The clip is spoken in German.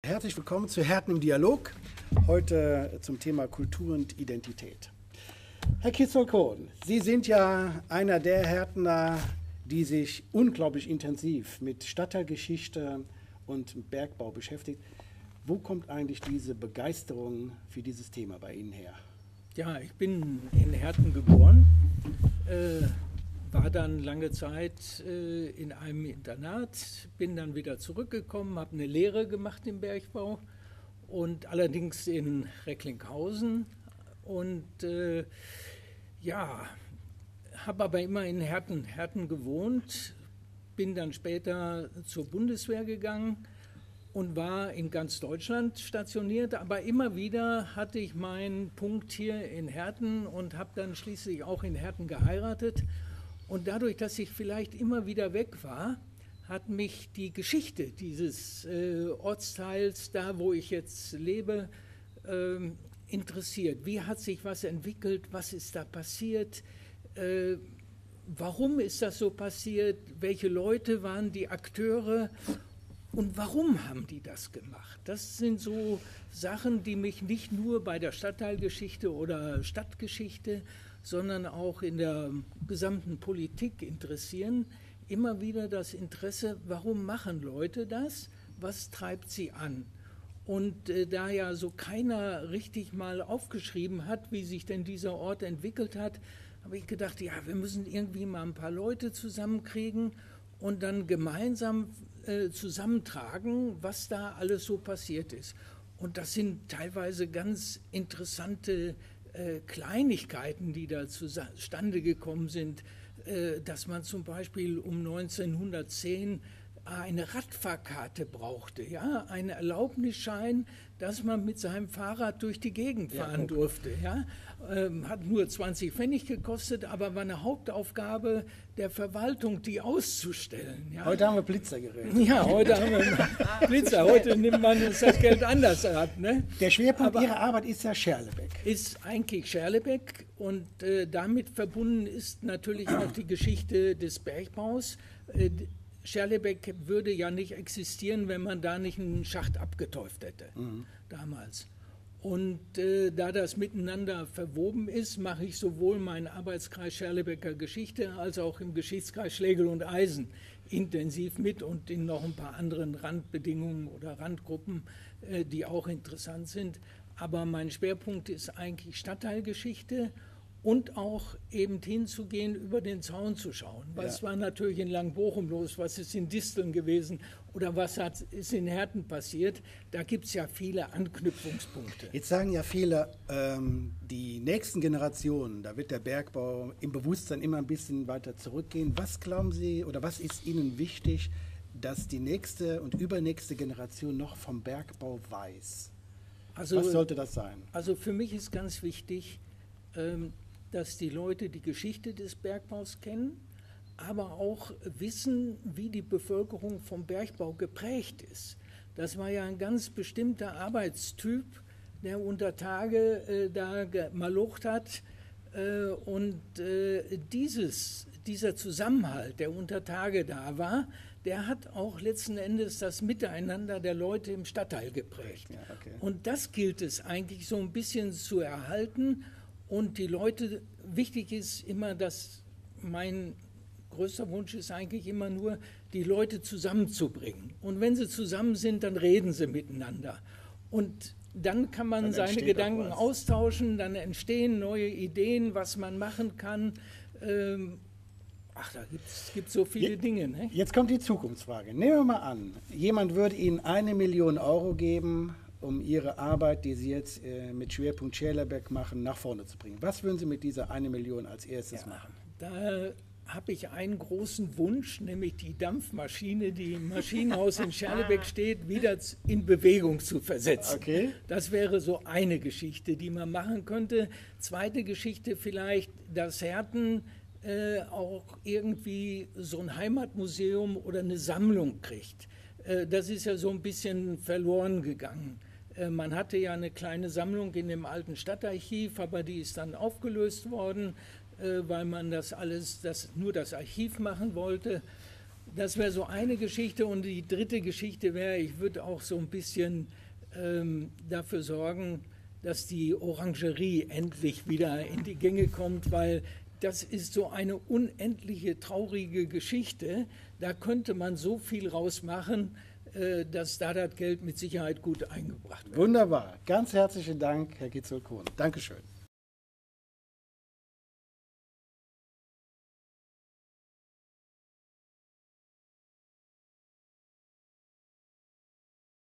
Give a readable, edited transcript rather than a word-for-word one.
Herzlich willkommen zu Herten im Dialog, heute zum Thema Kultur und Identität. Herr Kitzel-Kohn, Sie sind ja einer der Härtner, die sich unglaublich intensiv mit Stadtteilgeschichte und Bergbau beschäftigt. Wo kommt eigentlich diese Begeisterung für dieses Thema bei Ihnen her? Ja, ich bin in Herten geboren, war dann lange Zeit in einem Internat, bin dann wieder zurückgekommen, habe eine Lehre gemacht im Bergbau und allerdings in Recklinghausen und habe aber immer in Herten gewohnt, bin dann später zur Bundeswehr gegangen und war in ganz Deutschland stationiert, aber immer wieder hatte ich meinen Punkt hier in Herten und habe dann schließlich auch in Herten geheiratet. Und dadurch, dass ich vielleicht immer wieder weg war, hat mich die Geschichte dieses Ortsteils, da wo ich jetzt lebe, interessiert. Wie hat sich was entwickelt? Was ist da passiert? Warum ist das so passiert? Welche Leute waren die Akteure? Und warum haben die das gemacht? Das sind so Sachen, die mich nicht nur bei der Stadtteilgeschichte oder Stadtgeschichte, sondern auch in der gesamten Politik interessieren. Immer wieder das Interesse, warum machen Leute das? Was treibt sie an? Und da ja so keiner richtig mal aufgeschrieben hat, wie sich denn dieser Ort entwickelt hat, habe ich gedacht, ja, wir müssen irgendwie mal ein paar Leute zusammenkriegen und dann gemeinsam zusammentragen, was da alles so passiert ist. Und das sind teilweise ganz interessante Kleinigkeiten, die da zustande gekommen sind, dass man zum Beispiel um 1910 eine Radfahrkarte brauchte, ja, einen Erlaubnisschein, dass man mit seinem Fahrrad durch die Gegend fahren durfte. Ja. Hat nur 20 Pfennig gekostet, aber war eine Hauptaufgabe der Verwaltung, die auszustellen. Ja. Heute haben wir Blitzergeräte. Ja, heute haben wir Blitzer. Heute nimmt man das Geld anders ab. Ne? Der Schwerpunkt Ihrer Arbeit ist ja Scherlebeck. Ist eigentlich Scherlebeck und damit verbunden ist natürlich auch die Geschichte des Bergbaus. Scherlebeck würde ja nicht existieren, wenn man da nicht einen Schacht abgeteuft hätte, damals. Und da das miteinander verwoben ist, mache ich sowohl meinen Arbeitskreis Scherlebecker Geschichte als auch im Geschichtskreis Schlegel und Eisen intensiv mit und in noch ein paar anderen Randbedingungen oder Randgruppen, die auch interessant sind. Aber mein Schwerpunkt ist eigentlich Stadtteilgeschichte und auch eben hinzugehen, über den Zaun zu schauen. Was war natürlich in Langbochum los, was ist in Disteln gewesen oder was ist in Herten passiert. Da gibt es ja viele Anknüpfungspunkte. Jetzt sagen ja viele, die nächsten Generationen, da wird der Bergbau im Bewusstsein immer ein bisschen weiter zurückgehen. Was glauben Sie oder was ist Ihnen wichtig, dass die nächste und übernächste Generation noch vom Bergbau weiß? Also, was sollte das sein? Also für mich ist ganz wichtig, dass die Leute die Geschichte des Bergbaus kennen, aber auch wissen, wie die Bevölkerung vom Bergbau geprägt ist. Das war ja ein ganz bestimmter Arbeitstyp, der unter Tage da malocht hat. Und dieser Zusammenhalt, der unter Tage da war, der hat auch letzten Endes das Miteinander der Leute im Stadtteil geprägt. Ja, okay. Und das gilt es eigentlich so ein bisschen zu erhalten. Und die Leute, wichtig ist immer, dass mein größter Wunsch ist eigentlich immer nur, die Leute zusammenzubringen. Und wenn sie zusammen sind, dann reden sie miteinander. Und dann kann man seine Gedanken austauschen, dann entstehen neue Ideen, was man machen kann. Da gibt es so viele Dinge. Ne? Jetzt kommt die Zukunftsfrage. Nehmen wir mal an, jemand würde Ihnen 1 Million Euro geben, um Ihre Arbeit, die Sie jetzt mit Schwerpunkt Scherlebeck machen, nach vorne zu bringen. Was würden Sie mit dieser 1 Million als erstes machen? Da habe ich einen großen Wunsch, nämlich die Dampfmaschine, die im Maschinenhaus in Scherlebeck steht, wieder in Bewegung zu versetzen. Okay. Das wäre so eine Geschichte, die man machen könnte. Zweite Geschichte vielleicht, dass Herten auch irgendwie so ein Heimatmuseum oder eine Sammlung kriegt. Das ist ja so ein bisschen verloren gegangen. Man hatte ja eine kleine Sammlung in dem alten Stadtarchiv, aber die ist dann aufgelöst worden, weil man nur das Archiv machen wollte. Das wäre so eine Geschichte. Und die dritte Geschichte wäre, ich würde auch so ein bisschen dafür sorgen, dass die Orangerie endlich wieder in die Gänge kommt, weil das ist so eine unendliche, traurige Geschichte. Da könnte man so viel rausmachen, dass da das Geld mit Sicherheit gut eingebracht wird. Wunderbar. Ganz herzlichen Dank, Herr Kitzel-Kohn. Dankeschön.